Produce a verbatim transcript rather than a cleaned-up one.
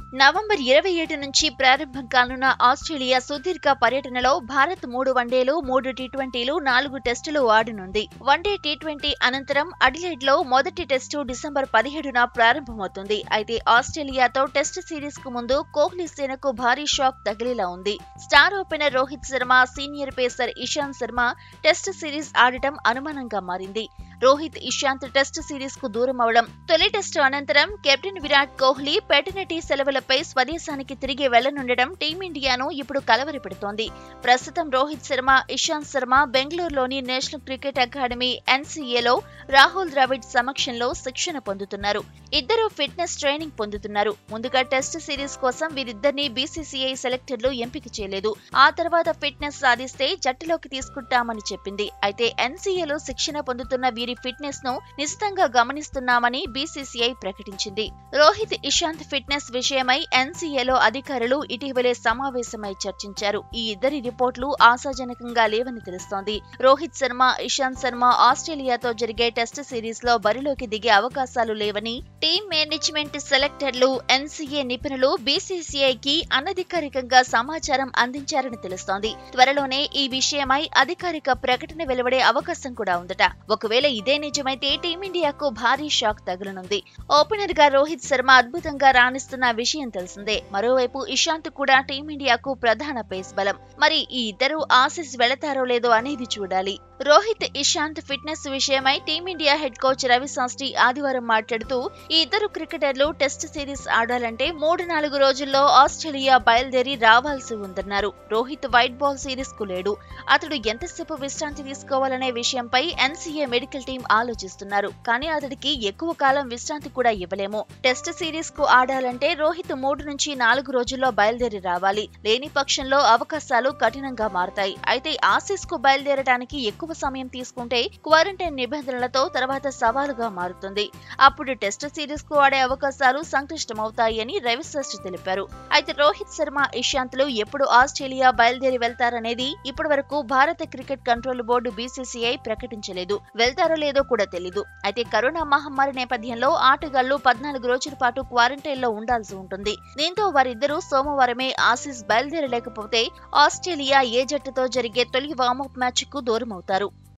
November ఇరవై ఏడు నుంచి ప్రారంభం కానున్న ఆస్ట్రేలియా సుదీర్ఘ పర్యటనలో భారత్ మూడు వన్డేలు, మూడు టీ ట్వంటీలు, నాలుగు టెస్టులు ఆడనుంది. వన్డే టీ ట్వంటీ అనంతరం అడిలైడ్ లో మొదటి టెస్టు డిసెంబర్ పదిహేడున ప్రారంభమవుతుంది. అయితే ఆస్ట్రేలియాతో టెస్ట్ సిరీస్ కు ముందు కోహ్లీ సేనకు భారీ షాక్ తగిలేలా ఉంది. Star opener Rohit Sharma, senior pacer Ishant Sharma test series ఆడటం అనుమానంగా మారింది. రోహిత్, ఇషాంత్ టెస్ట్ సిరీస్ కు దూరం అవడం, తొలి టెస్టు అనంతరం కెప్టెన్ విరాట్ కోహ్లీ పెటర్నిటీ సెలవులపై స్వదేశానికి తిరిగి వెళ్లనుండడం టీమిండియాను ఇప్పుడు కలవరపెడుతోంది. ప్రస్తుతం రోహిత్ శర్మ, ఇషాంత్ శర్మ బెంగళూరులోని నేషనల్ క్రికెట్ అకాడమీ ఎన్సీఏలో రాహుల్ ద్రావిడ్ సమక్షంలో శిక్షణ పొందుతున్నారు. ఇద్దరు ఫిట్నెస్ ట్రైనింగ్ పొందుతున్నారు. ముందుగా టెస్ట్ సిరీస్ కోసం వీరిద్దరిని బీసీసీఐ సెలెక్టర్లు ఎంపిక చేయలేదు. ఆ తర్వాత ఫిట్నెస్ సాధిస్తే జట్టులోకి తీసుకుంటామని చెప్పింది. అయితే ఎన్సీఏలో శిక్షణ పొందుతున్న వీరి ఫిట్నెస్ ను నిశితంగా గమనిస్తున్నామని బీసీసీఐ ప్రకటించింది. రోహిత్, ఇషాంత్ ఫిట్నెస్ విషయమై ఎన్సీఏలో అధికారులు ఇటీవలే సమావేశమై చర్చించారు. ఈ ఇద్దరి రిపోర్టులు ఆశాజనకంగా లేవని తెలుస్తోంది. రోహిత్ శర్మ, ఇషాంత్ శర్మ ఆస్ట్రేలియాతో జరిగే టెస్ట్ సిరీస్ లో బరిలోకి దిగే అవకాశాలు లేవని టీమ్ మేనేజ్మెంట్, సెలెక్టర్లు, ఎన్సీఏ నిపుణులు బీసీసీఐకి అనధికారికంగా సమాచారం అందించారని తెలుస్తోంది. త్వరలోనే ఈ విషయమై అధికారిక ప్రకటన వెలువడే అవకాశం కూడా ఉందట. ఒకవేళ ఇదే నిజమైతే టీమిండియాకు భారీ షాక్ తగలనుంది. ఓపెనర్ గా రోహిత్ శర్మ అద్భుతంగా రాణిస్తున్న విషయం తెలిసిందే. మరోవైపు ఇషాంత్ కూడా టీమిండియాకు ప్రధాన పేస్ బలం. మరి ఈ ఇద్దరు ఆసీస్ వెళతారో లేదో అనేది చూడాలి. రోహిత్, ఇషాంత్ ఫిట్నెస్ విషయమై team India head coach Ravi Shastri ఆదివారం మాట్లాడుతూ, ఈ ఇద్దరు క్రికెటర్లు టెస్ట్ సిరీస్ ఆడాలంటే మూడు నాలుగు రోజుల్లో ఆస్ట్రేలియా బయలుదేరి రావాల్సి ఉందన్నారు. రోహిత్ వైట్ బాల్ సిరీస్ కు లేడు. అతడు ఎంతసేపు విశ్రాంతి తీసుకోవాలనే విషయంపై ఎన్సీఏ మెడికల్ టీం ఆలోచిస్తున్నారు. కానీ అతడికి ఎక్కువ కాలం విశ్రాంతి కూడా ఇవ్వలేము. టెస్ట్ సిరీస్ కు ఆడాలంటే రోహిత్ మూడు నుంచి నాలుగు రోజుల్లో బయలుదేరి రావాలి. లేని పక్షంలో అవకాశాలు కఠినంగా మారతాయి. అయితే ఆసీస్ కు బయలుదేరడానికి ఎక్కువ సమయం తీసుకుంటే క్వారంటైన్ నిబంధనలతో తర్వాత సవాలుగా మారుతుంది. అప్పుడు టెస్ట్ సిరీస్ కు ఆడే అవకాశాలు సంక్లిష్టమవుతాయని రవిశాస్త్రి తెలిపారు. అయితే రోహిత్ శర్మ, ఇషాంత్లు ఎప్పుడు ఆస్ట్రేలియా బయలుదేరి వెళ్తారనేది ఇప్పటి వరకు భారత క్రికెట్ కంట్రోల్ బోర్డు బీసీసీఐ ప్రకటించలేదు. వెళ్తారో లేదో కూడా తెలీదు. అయితే కరోనా మహమ్మారి నేపథ్యంలో ఆటగాళ్లు పద్నాలుగు రోజుల పాటు క్వారంటైన్ లో ఉండాల్సి ఉంటుంది. దీంతో వారిద్దరూ సోమవారమే ఆసీస్ బయలుదేరలేకపోతే ఆస్ట్రేలియా ఏ జట్టుతో జరిగే తొలి వార్మప్ మ్యాచ్ కు దూరమవుతారు.